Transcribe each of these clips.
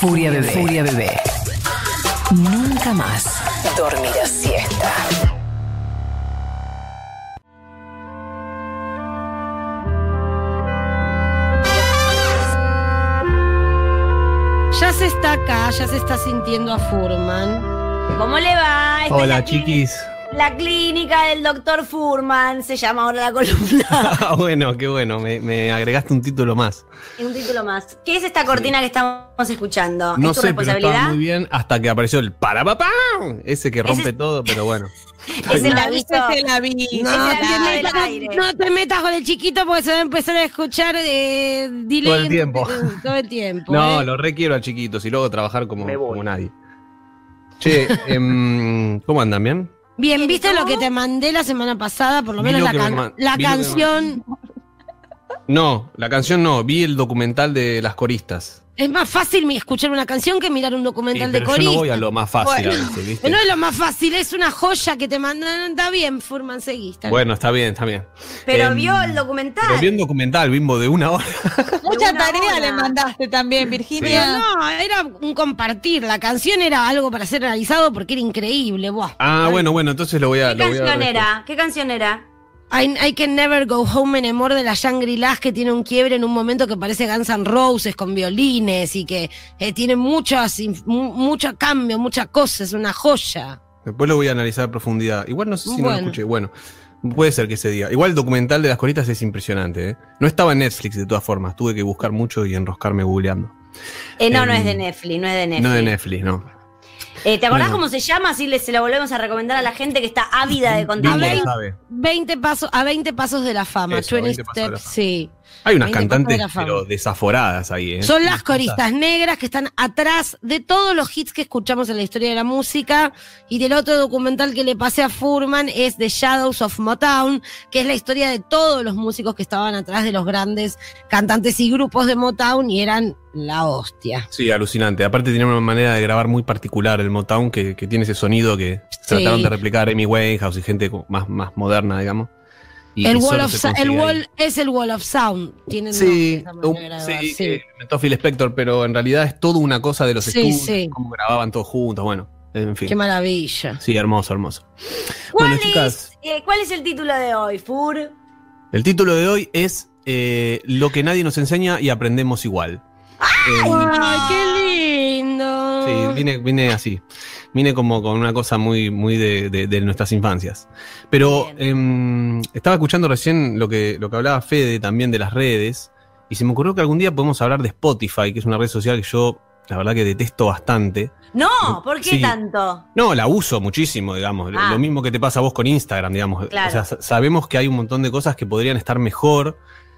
Furia Bebé. Furia Bebé. Nunca más dormirás siesta. Ya se está acá, ya se está sintiendo a Fuhrman. ¿Cómo le va? Hola, chiquis. La clínica del doctor Fuhrman, se llama ahora la columna. Bueno, qué bueno, me agregaste un título más. Un título más. ¿Qué es esta cortina que estamos escuchando? No ¿Es tu sé, pero responsabilidad? estaba muy bien hasta que apareció el parapapá, ese que rompe todo, pero bueno. Ese la visto. No te metas con el chiquito porque se va a empezar a escuchar delay Todo el tiempo. Todo el tiempo. No, lo requiero a chiquitos y luego trabajar como nadie. Che, ¿cómo andan? ¿Bien? Bien, ¿viste lo que te mandé la semana pasada? Por lo menos la canción. No, la canción no, vi el documental de las coristas. Es más fácil escuchar una canción que mirar un documental de Pero coristas. yo no voy a lo más fácil a veces, ¿viste? No es lo más fácil, es una joya que te mandan. Está bien, Fuhrman, seguiste. Bueno, está bien. Pero vio el documental. Pero vi un documental, Bimbo, de 1 hora. Mucha tarea le mandaste también, Virginia. Pero no, era un compartir. La canción era algo para ser realizado porque era increíble. Buah. Ah, bueno, entonces lo voy a... ¿Qué canción era? I Can Never Go Home Anymore de la Shangri-Las, que tiene un quiebre en un momento que parece Guns N' Roses con violines y que tiene mucho cambio, muchas cosas, es una joya. Después lo voy a analizar a profundidad. Igual no sé si no lo escuché. Bueno, puede ser que ese día. Igual el documental de las coristas es impresionante, ¿eh? No estaba en Netflix de todas formas. Tuve que buscar mucho y enroscarme googleando. No es de Netflix, no es de Netflix. No de Netflix, no. ¿Te acordás cómo se llama? Así se lo volvemos a recomendar a la gente que está ávida de contenido. A 20 pasos de la fama. Eso, 20 steps, sí. Hay unas cantantes pero desaforadas ahí, ¿eh? Son las coristas negras que están atrás de todos los hits que escuchamos en la historia de la música. Y del otro documental que le pasé a Fuhrman es The Shadows of Motown, que es la historia de todos los músicos que estaban atrás de los grandes cantantes y grupos de Motown y eran la hostia. Sí, alucinante. Aparte tiene una manera de grabar muy particular el Motown que tiene ese sonido que trataron de replicar Amy Winehouse y gente más moderna, digamos. El Wall of Sound. Tienen que inventó Phil Spector, pero en realidad es toda una cosa de los estudios, cómo grababan todos juntos, bueno, en fin. Qué maravilla. Sí, hermoso. Bueno, chicas. ¿Cuál es el título de hoy, Fur? El título de hoy es Lo que nadie nos enseña y aprendemos igual. ¡Ay, qué lindo! Sí, vine así. Vine como con una cosa muy de nuestras infancias. Pero estaba escuchando recién lo que hablaba Fede también de las redes. Y se me ocurrió que algún día podemos hablar de Spotify, que es una red social que yo, la verdad, que detesto bastante. No, ¿por qué tanto? No, la uso muchísimo, digamos. Lo mismo que te pasa a vos con Instagram, digamos. Claro. O sea, sabemos que hay un montón de cosas que podrían estar mejor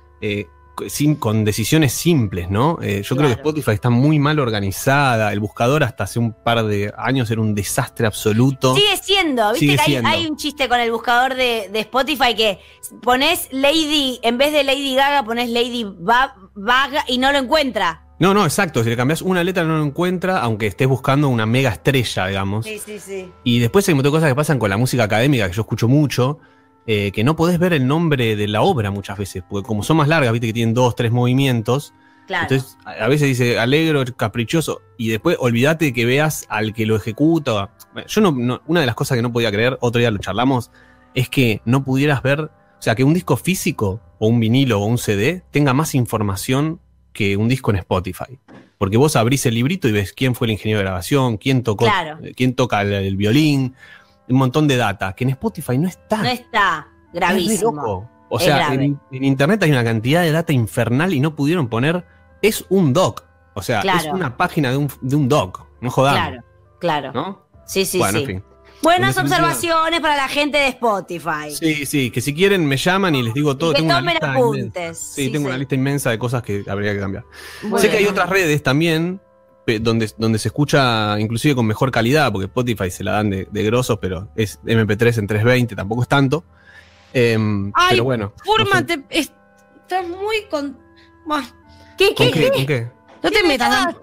con decisiones simples, ¿no? Yo creo que Spotify está muy mal organizada. El buscador hasta hace un par de años era un desastre absoluto. Sigue siendo, viste que hay un chiste con el buscador de Spotify que ponés Lady, en vez de Lady Gaga ponés Lady Gaga y no lo encuentra. No, exacto. Si le cambias una letra no lo encuentra, aunque estés buscando una mega estrella, digamos. Sí. Y después hay un montón de cosas que pasan con la música académica, que yo escucho mucho, que no podés ver el nombre de la obra muchas veces, porque como son más largas, viste que tienen 2, 3 movimientos. Claro. Entonces, a veces dice alegro, caprichoso, y después olvídate que veas al que lo ejecuta. Yo una de las cosas que no podía creer, otro día lo charlamos, es que no pudieras ver, o sea, que un disco físico, o un vinilo, o un CD, tenga más información que un disco en Spotify. Porque vos abrís el librito y ves quién fue el ingeniero de grabación, quién toca el violín, un montón de data, que en Spotify no está. No está, gravísimo. Es loco. O sea, en internet hay una cantidad de data infernal y no pudieron poner, es un doc. O sea, es una página de un doc. No jodamos. Claro. ¿No? Sí. Bueno, en fin. Buenas observaciones para la gente de Spotify. Sí, que si quieren me llaman y les digo todo. Que tengo tomen una lista apuntes. Tengo una lista inmensa de cosas que habría que cambiar. Bueno. Sé que hay otras redes también donde se escucha inclusive con mejor calidad, porque Spotify se la dan de grosos, pero es MP3 en 320, tampoco es tanto. Pero bueno. Fórmate, estás muy con... ¿Con qué? No te metas.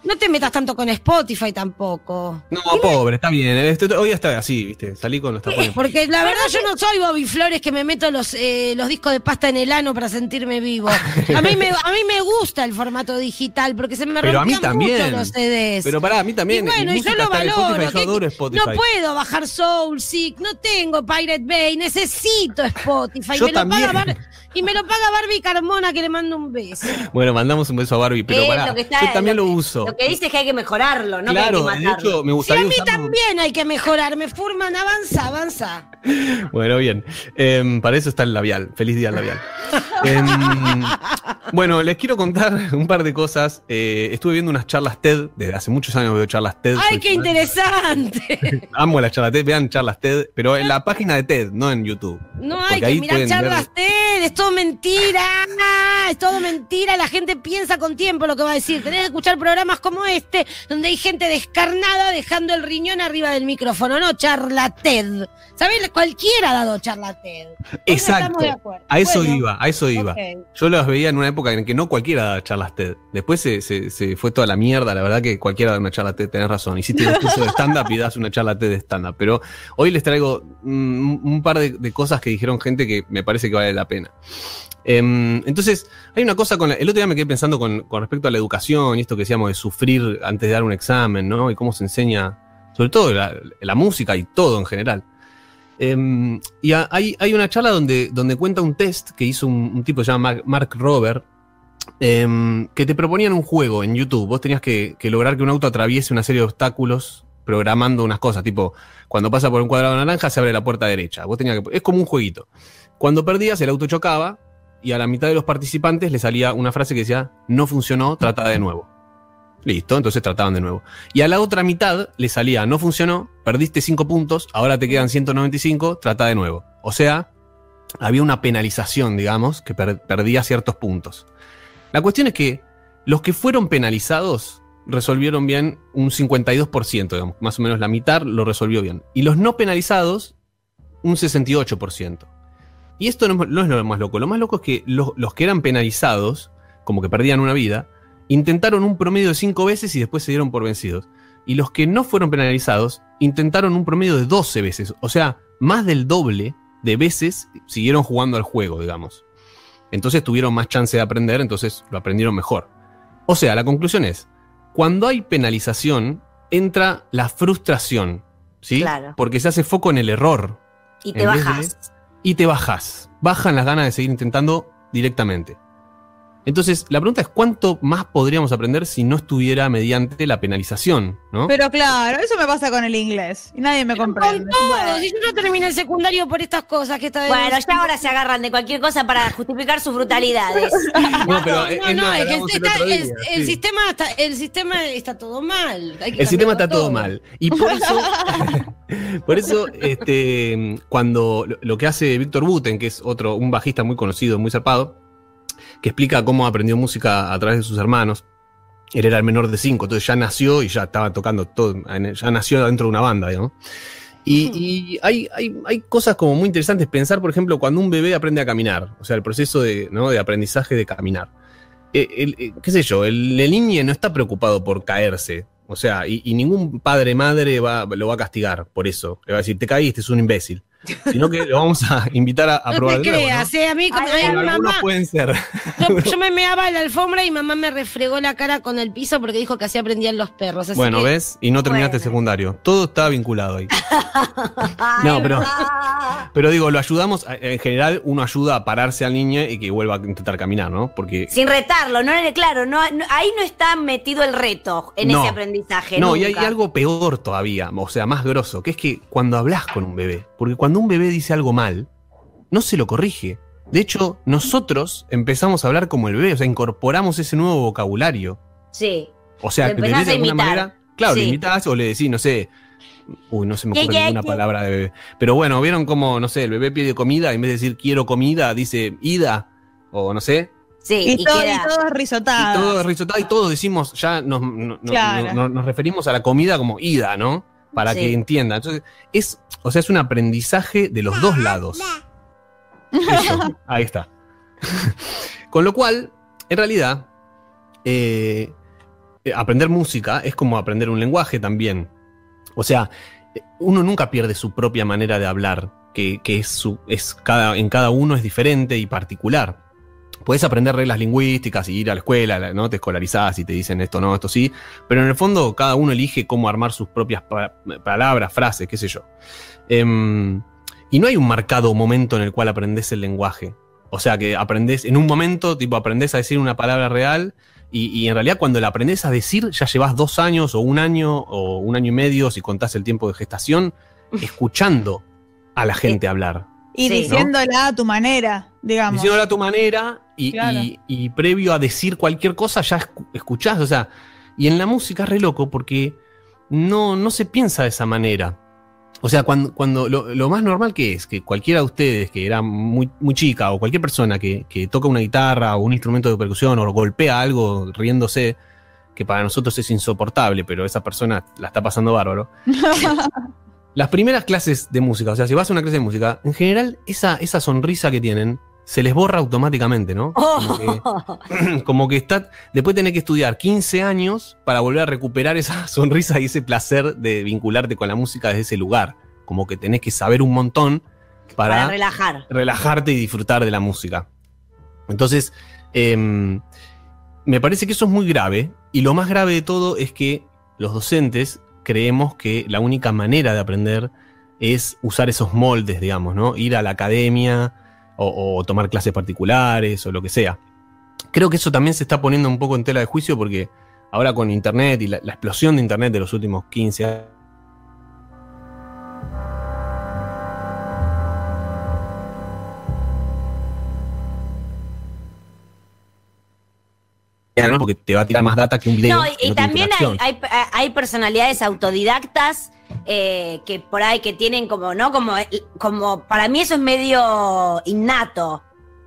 No te metas tanto con Spotify tampoco. No, pobre, está bien. Hoy está así, ¿viste? Salí con los tapones. Porque la verdad yo no soy Bobby Flores que me meto los discos de pasta en el ano para sentirme vivo. A mí me gusta el formato digital porque se me rompían mucho los CDs. Pero pará, a mí también. Y bueno, y yo lo valoro. Yo adoro Spotify. No puedo bajar Soulseek, no tengo Pirate Bay, necesito Spotify. Y me lo paga Barbie Carmona, que le mando un beso. Bueno, mandamos un beso a Barbie, pero pará, yo también lo uso. Lo que dice es que hay que mejorarlo, no claro, que hay que matarlo. De hecho, me gustaría sí, a mí también hay que mejorar. Me Furman, avanza. Bueno, bien. Para eso está el labial. Feliz día al labial. Bueno, les quiero contar un par de cosas. Estuve viendo unas charlas TED. Desde hace muchos años veo charlas TED. ¡Ay, qué interesante! Amo las charlas TED. Vean charlas TED, pero en la página de TED, no en YouTube. No hay que mirar charlas TED. Es todo mentira. Es todo mentira. La gente piensa con tiempo lo que va a decir. Tenés que escuchar programas como este, donde hay gente descarnada dejando el riñón arriba del micrófono. No charla TED. ¿Sabés? Cualquiera ha dado charla TED. Exacto. A eso iba. Okay. Yo las veía en una época en que no cualquiera daba charlas TED. Después se fue toda la mierda. La verdad que cualquiera da una charla TED. Tenés razón. Hiciste un curso de stand-up y das una charla TED de stand-up. Pero hoy les traigo un par de cosas que dijeron gente que me parece que vale la pena. Entonces, hay una cosa el otro día me quedé pensando con respecto a la educación y esto que decíamos de sufrir antes de dar un examen, ¿no? Y cómo se enseña, sobre todo la música y todo en general. Y hay una charla donde cuenta un test que hizo un tipo que se llama Mark Rober, que te proponían un juego en YouTube. Vos tenías que lograr que un auto atraviese una serie de obstáculos programando unas cosas, tipo, cuando pasa por un cuadrado naranja se abre la puerta derecha. Es como un jueguito. Cuando perdías, el auto chocaba y a la mitad de los participantes le salía una frase que decía, no funcionó, trata de nuevo. Listo, entonces trataban de nuevo. Y a la otra mitad le salía, no funcionó, perdiste 5 puntos, ahora te quedan 195, trata de nuevo. O sea, había una penalización, digamos, que perdía ciertos puntos. La cuestión es que los que fueron penalizados resolvieron bien un 52%, digamos, más o menos la mitad lo resolvió bien. Y los no penalizados, un 68%. Y esto no es lo más loco. Lo más loco es que los que eran penalizados, como que perdían una vida, intentaron un promedio de 5 veces y después se dieron por vencidos. Y los que no fueron penalizados, intentaron un promedio de 12 veces. O sea, más del doble de veces siguieron jugando al juego, digamos. Entonces tuvieron más chance de aprender, entonces lo aprendieron mejor. O sea, la conclusión es, cuando hay penalización, entra la frustración, ¿sí? Claro. Porque se hace foco en el error. Y te bajas. Y te bajas. Bajan las ganas de seguir intentando directamente. Entonces, la pregunta es, ¿cuánto más podríamos aprender si no estuviera mediante la penalización, ¿no? Pero claro, eso me pasa con el inglés. Y nadie me comprende. Con todo, si yo no terminé el secundario por estas cosas que está Bueno, ya ahora se agarran de cualquier cosa para justificar sus brutalidades. No, pero es que el sistema está todo mal. El sistema está todo mal. Y por eso, cuando lo que hace Víctor Buten, que es un bajista muy conocido, muy zarpado, que explica cómo aprendió música a través de sus hermanos. Él era el menor de 5, entonces ya nació y ya estaba tocando todo, ya nació dentro de una banda, digamos. Y hay cosas como muy interesantes. Pensar, por ejemplo, cuando un bebé aprende a caminar, o sea, el proceso de aprendizaje de caminar. Qué sé yo, el niño no está preocupado por caerse, o sea, y ningún madre lo va a castigar por eso. Le va a decir, te caíste, es un imbécil. Sino que lo vamos a invitar a probar. No te creas, ¿no? A mí como algunos pueden ser. Yo me meaba en la alfombra y mamá me refregó la cara con el piso porque dijo que así aprendían los perros. Así bueno, ¿ves? Y no terminaste el secundario. Todo está vinculado ahí. No, pero digo, lo ayudamos. En general, uno ayuda a pararse al niño y que vuelva a intentar caminar, ¿no? Porque sin retarlo, ahí no está metido el reto en ese aprendizaje. No, nunca. Y hay algo peor todavía, o sea, más grosso, que es que cuando hablas con un bebé, porque cuando un bebé dice algo mal, no se lo corrige. De hecho, nosotros empezamos a hablar como el bebé, o sea, incorporamos ese nuevo vocabulario. Sí. O sea, que el bebé de alguna manera, claro, sí. Le imitás o le decís, no sé, no se me ocurre ninguna palabra de bebé. Pero bueno, ¿vieron cómo, no sé, el bebé pide comida y en vez de decir quiero comida, dice ida, o no sé? Sí, y todo risotado. Y todo risotado y todos decimos, ya nos referimos a la comida como ida, ¿no? Para que entienda. Entonces, es un aprendizaje de los dos lados. Eso, ahí está. Con lo cual, en realidad, aprender música es como aprender un lenguaje también. O sea, uno nunca pierde su propia manera de hablar, que en cada uno es diferente y particular. Podés aprender reglas lingüísticas y ir a la escuela, ¿no? Te escolarizás y te dicen esto no, esto sí, pero en el fondo cada uno elige cómo armar sus propias palabras, frases, qué sé yo. Y no hay un marcado momento en el cual aprendés el lenguaje. O sea, que aprendés en un momento, tipo, aprendés a decir una palabra real y en realidad cuando la aprendés a decir ya llevas 2 años o 1 año o 1 año y medio, si contás el tiempo de gestación, escuchando a la gente hablar. Y diciéndola a tu manera, digamos. Diciéndola a tu manera Claro. y previo a decir cualquier cosa ya escuchás. O sea, y en la música es re loco porque no se piensa de esa manera. O sea, cuando lo más normal que es que cualquiera de ustedes que era muy, muy chica o cualquier persona que toca una guitarra o un instrumento de percusión o golpea algo riéndose, que para nosotros es insoportable, pero esa persona la está pasando bárbaro. Las primeras clases de música, o sea, si vas a una clase de música, en general esa sonrisa que tienen se les borra automáticamente, ¿no? Como que después tenés que estudiar 15 años para volver a recuperar esa sonrisa y ese placer de vincularte con la música desde ese lugar. Como que tenés que saber un montón para relajarte y disfrutar de la música. Entonces, me parece que eso es muy grave, y lo más grave de todo es que los docentes creemos que la única manera de aprender es usar esos moldes, digamos, ¿no? Ir a la academia o tomar clases particulares o lo que sea. Creo que eso también se está poniendo un poco en tela de juicio porque ahora con Internet y la explosión de Internet de los últimos 15 años, ¿no? Porque te va a tirar más data que un video. No, y también hay personalidades autodidactas que por ahí que tienen como, ¿no? Como para mí eso es medio innato.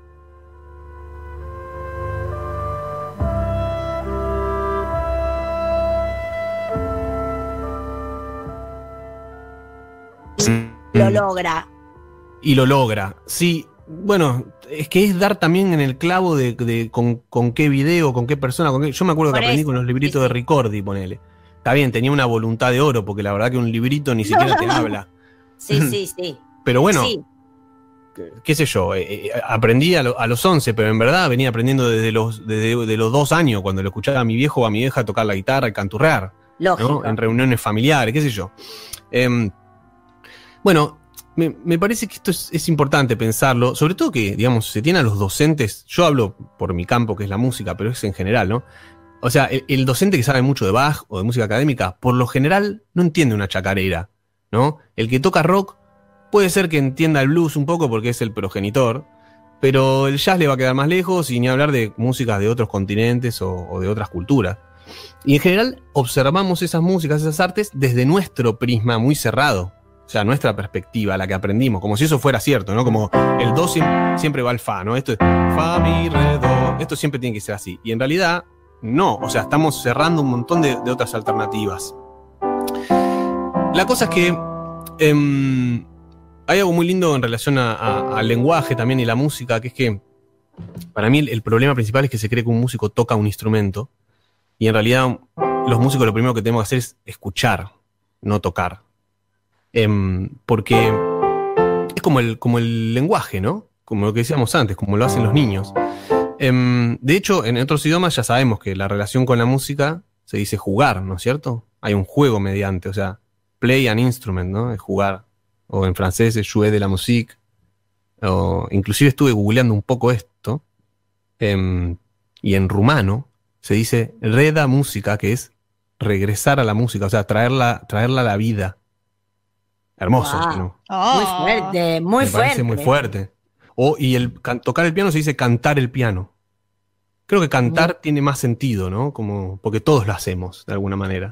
Lo logra. Y lo logra, sí. Bueno, es que es dar también en el clavo de con qué video, con qué persona, yo me acuerdo que aprendí con los libritos de Ricordi, ponele. Está bien, tenía una voluntad de oro, porque la verdad que un librito ni siquiera te habla. Sí. Pero bueno, qué sé yo, aprendí a los 11, pero en verdad venía aprendiendo desde los 2 años, cuando lo escuchaba a mi viejo o a mi vieja tocar la guitarra y canturrear, ¿no? En reuniones familiares, qué sé yo. Bueno, me parece que esto es importante pensarlo, sobre todo que, digamos, se tiene a los docentes, yo hablo por mi campo, que es la música, pero es en general, ¿no? O sea, el docente que sabe mucho de Bach o de música académica, por lo general no entiende una chacarera, ¿no? El que toca rock puede ser que entienda el blues un poco porque es el progenitor, pero el jazz le va a quedar más lejos, y ni hablar de músicas de otros continentes o de otras culturas. Y en general observamos esas músicas, esas artes, desde nuestro prisma muy cerrado. O sea, nuestra perspectiva, la que aprendimos, como si eso fuera cierto, ¿no? Como el do siempre va al fa, ¿no? Esto es fa, mi, re, do. Esto siempre tiene que ser así. Y en realidad, no. O sea, estamos cerrando un montón de otras alternativas. La cosa es que hay algo muy lindo en relación al lenguaje también y la música, que es que para mí el problema principal es que se cree que un músico toca un instrumento, y en realidad los músicos lo primero que tenemos que hacer es escuchar, no tocar. Porque es como el lenguaje, ¿no? Como lo que decíamos antes, como lo hacen los niños. De hecho, en otros idiomas ya sabemos que la relación con la música se dice jugar, ¿no es cierto? Hay un juego mediante, o sea, play an instrument, ¿no? Es jugar. O en francés es jouer de la musique. O inclusive estuve googleando un poco esto. Y en rumano se dice reda música, que es regresar a la música, o sea, traerla a la vida. Hermoso, Wow. ¿no? Muy fuerte, muy Me fuerte. parece muy fuerte. Y tocar el piano se dice cantar el piano. Creo que cantar tiene más sentido, ¿no? Porque todos lo hacemos, de alguna manera.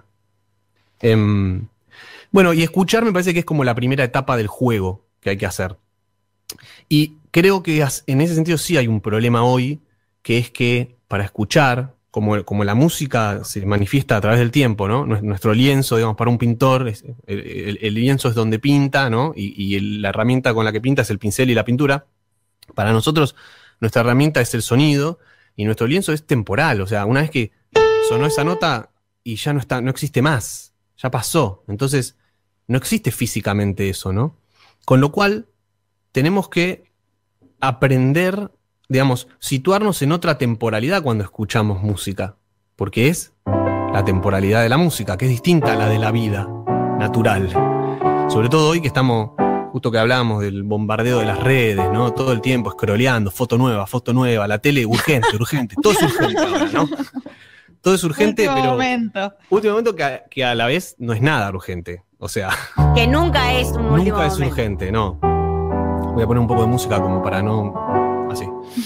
Bueno, y escuchar me parece que es como la primera etapa del juego que hay que hacer. Y creo que en ese sentido sí hay un problema hoy, que es que para escuchar, como la música se manifiesta a través del tiempo, ¿no? Nuestro lienzo, digamos, para un pintor, el lienzo es donde pinta, ¿no? Y la herramienta con la que pinta es el pincel y la pintura. Para nosotros, nuestra herramienta es el sonido, y nuestro lienzo es temporal. O sea, una vez que sonó esa nota, y ya no existe más, ya pasó. Entonces, no existe físicamente eso, ¿no? Con lo cual, tenemos que aprender, digamos, situarnos en otra temporalidad cuando escuchamos música, porque es la temporalidad de la música, que es distinta a la de la vida natural. Sobre todo hoy que estamos, justo que hablábamos del bombardeo de las redes, ¿no? Todo el tiempo scrolleando, foto nueva, la tele, urgente, todo es urgente ahora, ¿no? Todo es urgente, último momento que a la vez no es nada urgente. O sea, que nunca es un último nunca es momento. urgente, no. Voy a poner un poco de música como para no... Así.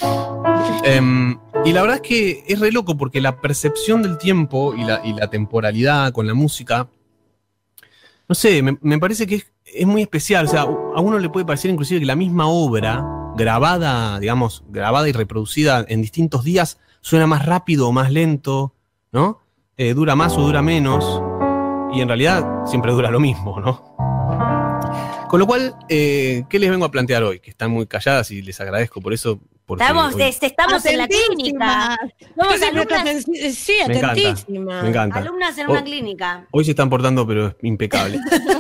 Y la verdad es que es re loco porque la percepción del tiempo y la temporalidad con la música, no sé, me parece que es muy especial. O sea, a uno le puede parecer inclusive que la misma obra, grabada y reproducida en distintos días, suena más rápido o más lento, ¿no? Dura más o dura menos. Y en realidad siempre dura lo mismo, ¿no? Con lo cual, ¿qué les vengo a plantear hoy? Que están muy calladas y les agradezco por eso. Estamos en la clínica. Somos alumnas. Sí, atentísimas. Me encanta. Alumnas en una clínica. Hoy se están portando, pero es impecable.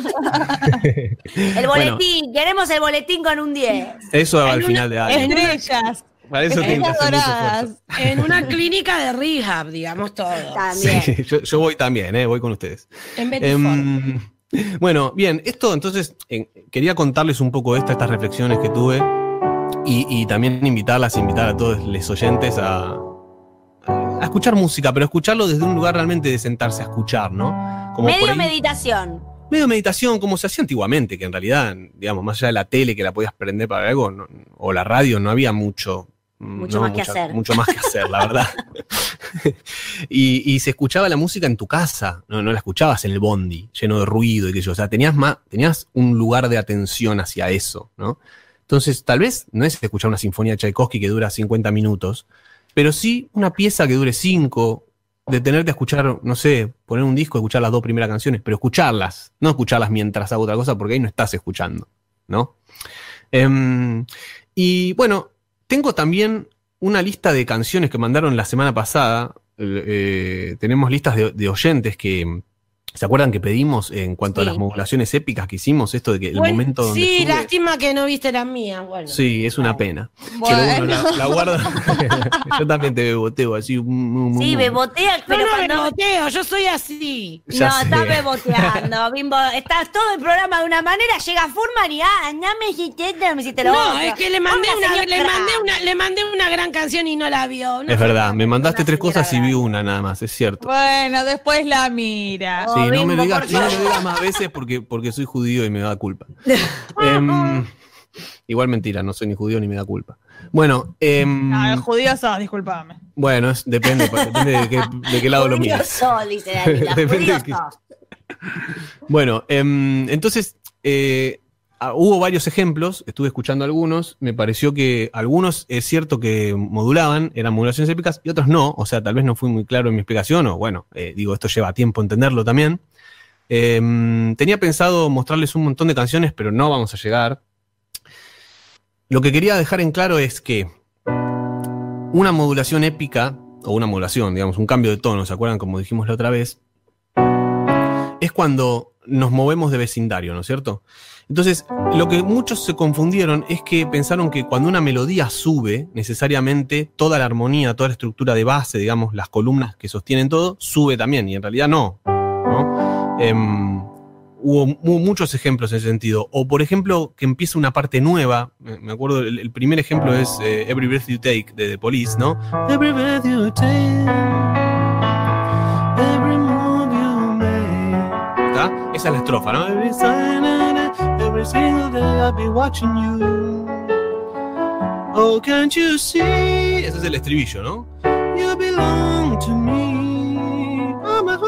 El boletín, queremos el boletín con un 10. Eso al final de año. Estrellas. Para eso tienen que hacer mucho esfuerzo. En una clínica de rehab, digamos todo. También. Sí, yo voy también, voy con ustedes. En Betty Bueno, bien, esto entonces, quería contarles un poco estas reflexiones que tuve y también invitar a todos los oyentes a escuchar música, pero escucharlo desde un lugar realmente de sentarse a escuchar, ¿no? Como medio meditación. Medio meditación, como se hacía antiguamente, que en realidad, digamos, más allá de la tele que la podías prender para algo, o la radio, no había mucho más que hacer, la verdad. y se escuchaba la música en tu casa, no la escuchabas en el bondi, lleno de ruido y qué sé yo. O sea, tenías un lugar de atención hacia eso, ¿no? Entonces, tal vez no es escuchar una sinfonía de Tchaikovsky que dura 50 minutos, pero sí una pieza que dure 5, detenerte a escuchar, no sé, poner un disco, escuchar las 2 primeras canciones, pero escucharlas, no escucharlas mientras hago otra cosa, porque ahí no estás escuchando, ¿no? Y bueno, tengo también una lista de canciones que mandaron la semana pasada. Tenemos listas de oyentes que... ¿Se acuerdan que pedimos en cuanto a las modulaciones épicas que hicimos? Esto de que el momento donde sí, sube, lástima que no viste las mías. Bueno. Sí, es una pena. Bueno. Pero bueno, la guardo. Yo también te beboteo así. Sí, bebotea, pero no beboteo, yo soy así. Estás beboteando, Bimbo. Estás todo el programa de una manera, llega Furman y me hiciste lo otro. No, es que le mandé una gran canción y no la vio. Es verdad, me mandaste 3 cosas y vi una nada más, es cierto. Bueno, después la mira. Sí, no me lo digas más veces porque soy judío y me da culpa. Igual mentira, no soy ni judío ni me da culpa. Bueno, el judío sos, discúlpame. Bueno, depende de qué lado lo miras. Bueno, entonces hubo varios ejemplos, estuve escuchando algunos, me pareció que algunos es cierto que modulaban, eran modulaciones épicas y otros no, o sea, tal vez no fui muy claro en mi explicación, o bueno, esto lleva tiempo entenderlo también. Tenía pensado mostrarles un montón de canciones, pero no vamos a llegar. Lo que quería dejar en claro es que una modulación épica, o una modulación, digamos, un cambio de tono, ¿se acuerdan? Como dijimos la otra vez, es cuando nos movemos de vecindario, ¿no es cierto? Entonces, lo que muchos se confundieron es que pensaron que cuando una melodía sube, necesariamente toda la armonía, toda la estructura de base, digamos, las columnas que sostienen todo, sube también, y en realidad no, ¿no? Hubo muchos ejemplos en ese sentido. O, por ejemplo, que empieza una parte nueva. Me acuerdo, el primer ejemplo es Every Breath You Take, de The Police, ¿no? Every breath you take, every move you make. ¿Está? Esa es la estrofa, ¿no? Every single day I'll be watching you. Oh, can't you see? Ese es el estribillo, ¿no? You belong to me. I'm a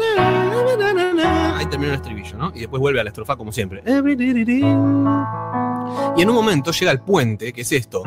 ahí termina el estribillo, ¿no? Y después vuelve a la estrofa como siempre. Y en un momento llega el puente, que es esto.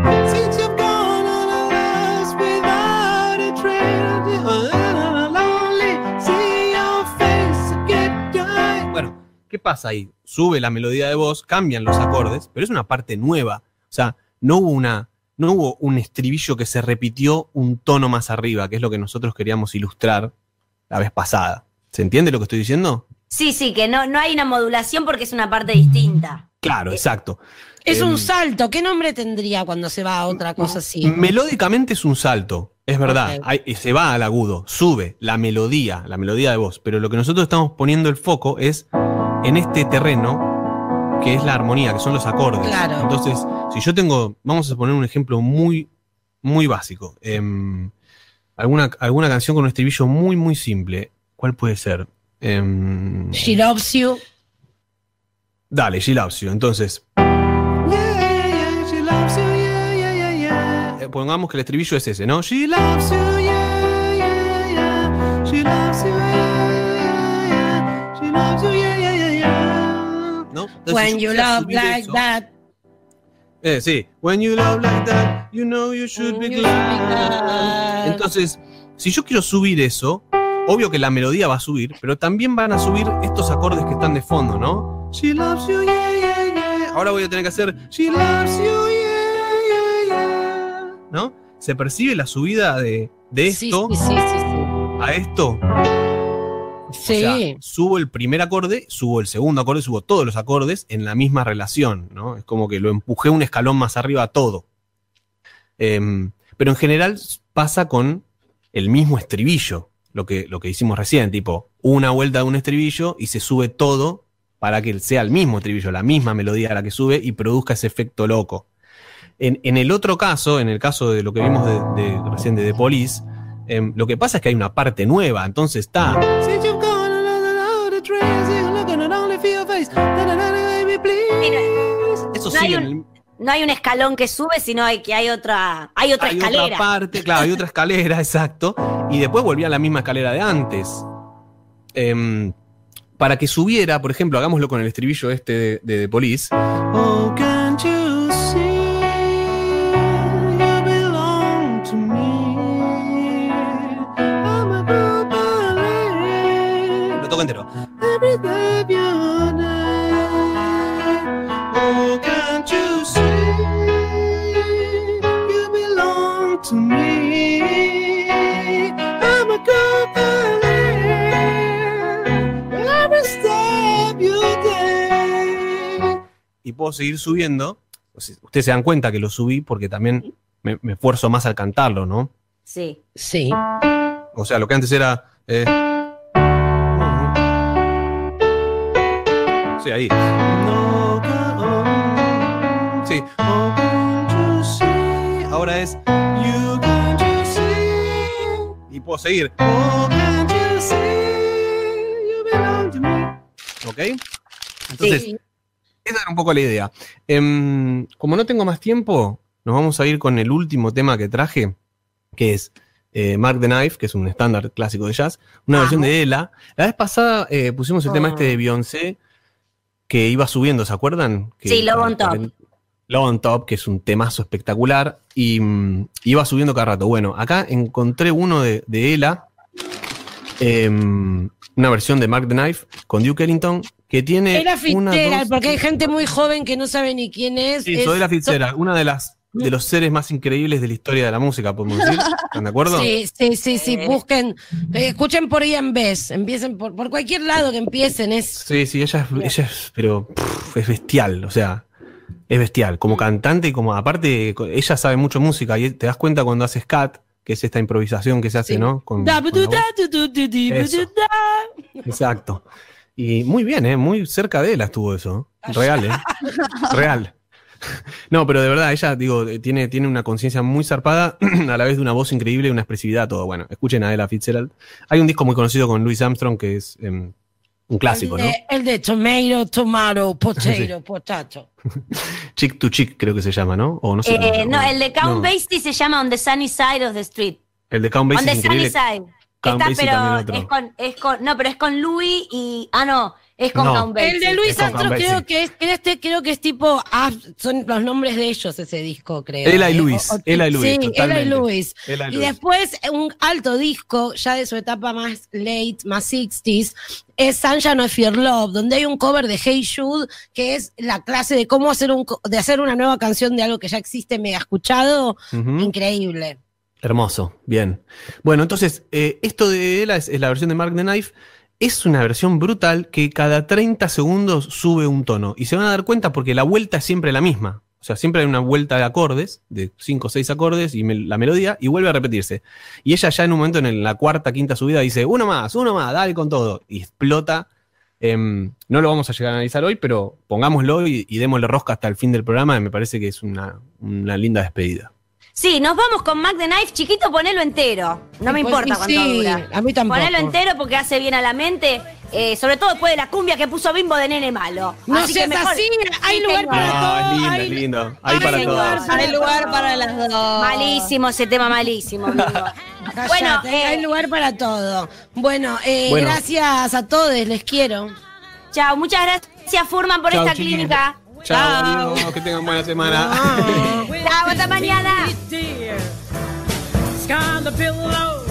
Bueno, ¿qué pasa ahí? Sube la melodía de voz, cambian los acordes, pero es una parte nueva. O sea, no hubo un estribillo que se repitió un tono más arriba, que es lo que nosotros queríamos ilustrar la vez pasada, ¿Se entiende lo que estoy diciendo? Sí, que no hay una modulación porque es una parte distinta. Claro, exacto. Es un salto. ¿Qué nombre tendría cuando se va a otra cosa así? Melódicamente es un salto, es verdad. Okay. Se va al agudo, sube la melodía de voz. Pero lo que nosotros estamos poniendo el foco es en este terreno que es la armonía, que son los acordes. Claro. Entonces, si yo tengo, vamos a poner un ejemplo muy, muy básico. Alguna canción con un estribillo muy, muy simple. ¿Cuál puede ser? She Loves You. Dale, She Loves You. Entonces, pongamos que el estribillo es ese, ¿no? She loves you, yeah, yeah, yeah. She loves you, yeah, yeah. She loves you, yeah, yeah, yeah. ¿No? Entonces, When you love like eso, that. Sí. When you love like that, you know you should be glad. Entonces, si yo quiero subir eso, obvio que la melodía va a subir, pero también van a subir estos acordes que están de fondo, ¿no? She loves you, yeah, yeah, yeah. Ahora voy a tener que hacer She loves you, yeah, yeah, yeah. ¿No? ¿Se percibe la subida de esto Sí. a esto? Sí. O sea, subo el primer acorde, subo el segundo acorde, subo todos los acordes en la misma relación, ¿no? Es como que lo empujé un escalón más arriba a todo. Pero en general pasa con el mismo estribillo, lo que hicimos recién, tipo una vuelta de un estribillo y se sube todo para que sea el mismo estribillo, la misma melodía a la que sube y produzca ese efecto loco. En el otro caso, en el caso de lo que vimos recién de The Police, lo que pasa es que hay una parte nueva, entonces está... Eso sí, No hay un escalón que sube, sino que hay otra escalera. Otra parte, claro, hay otra escalera, exacto. Y después volvía a la misma escalera de antes. Para que subiera, por ejemplo, hagámoslo con el estribillo este de The Police. Oh, can't you see you belong to me? I'm a good. Lo toco entero. Every day you die. Oh, can't you see you belong to me? I'm a good. Y puedo seguir subiendo. Ustedes se dan cuenta que lo subí porque también me esfuerzo más al cantarlo, ¿no? Sí. O sea, lo que antes era... Sí, ahí. Sí. Ahora es... Y puedo seguir. ¿Ok? Entonces... Sí. Esa era un poco la idea. Como no tengo más tiempo, nos vamos a ir con el último tema que traje, que es Mark the Knife, que es un estándar clásico de jazz, una versión de Ella. La vez pasada pusimos el tema este de Beyoncé, que iba subiendo, ¿se acuerdan? Sí, Love on Top. Love on Top, que es un temazo espectacular, y iba subiendo cada rato. Bueno, acá encontré uno de Ella, una versión de Mark the Knife con Duke Ellington, que tiene Ella Fitzgerald, porque hay gente muy joven que no sabe ni quién es. Sí, Ella Fitzgerald, una de los seres más increíbles de la historia de la música, podemos decir. ¿Están de acuerdo? Sí, busquen, escuchen por Ian Bess, empiecen por cualquier lado que empiecen. Sí, ella es pero es bestial, o sea, es bestial. Como cantante y como, aparte, ella sabe mucho música y te das cuenta cuando hace scat, que es esta improvisación que se hace, ¿no? Con la voz. Eso. Exacto. Y muy bien, muy cerca de él estuvo eso. Real, real. No, pero de verdad, ella, digo, tiene una conciencia muy zarpada, a la vez de una voz increíble y una expresividad, todo. Bueno, escuchen a Ella Fitzgerald. Hay un disco muy conocido con Louis Armstrong que es un clásico, ¿no? El de Tomato, Potato, Sí. Potato. Chick to Chick creo que se llama, ¿no? O no sé. No, el de Count Basie se llama On the Sunny Side of the Street. El de Count Basie On es the Sunny increíble. Side. Count Está, Basie pero también otro. pero es con Louis y... no, es con No. Count Basie. El de Louis Es con Armstrong Count creo que es tipo, son los nombres de ellos ese disco, creo. Ella y Louis, Ella y Louis, Sí, totalmente. Ella y Louis. Ella y Y Louis. después un alto disco, ya de su etapa más late, más 60s, es Sunshine of Your Love, donde hay un cover de Hey Jude, que es la clase de cómo hacer una nueva canción de algo que ya existe, mega escuchado. Ujú. Increíble. Hermoso, bien. Bueno, entonces, esto de Ella es la versión de Mark the Knife. es una versión brutal que cada 30 segundos sube un tono. Y se van a dar cuenta porque la vuelta es siempre la misma. O sea, siempre hay una vuelta de acordes, de 5 o 6 acordes, y la melodía, y vuelve a repetirse. Y ella ya en un momento, en la cuarta, quinta subida, dice, uno más, dale con todo. Y explota. No lo vamos a llegar a analizar hoy, pero pongámoslo y démosle rosca hasta el fin del programa, y me parece que es una linda despedida. Sí, nos vamos con Mac the Knife. Chiquito, ponelo entero. No me importa cuánto dura. A mí tampoco. Ponelo entero porque hace bien a la mente. Sobre todo después de la cumbia que puso Bimbo de Nene Malo. No seas así, hay lugar para todo. Es lindo. Hay para todo. Hay lugar para las dos. Malísimo ese tema, malísimo. Bueno, hay lugar para todo. Bueno, gracias a todos, les quiero. Chao, muchas gracias Furman por esta clínica. Chao, que tengan buena semana. Chao, hasta mañana.